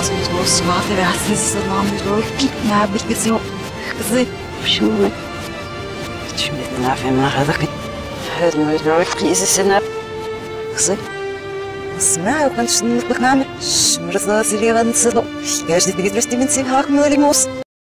لازم توصل على حساس العمر كيف بيكسو كذي شو بدنا نفهم هذاك هذا ما يدرك لي سنة كذي اسمع وكنت نطلق نعمل شمرت راسي لي غنصدق كاش ديك درستي من سيفها كمالي موس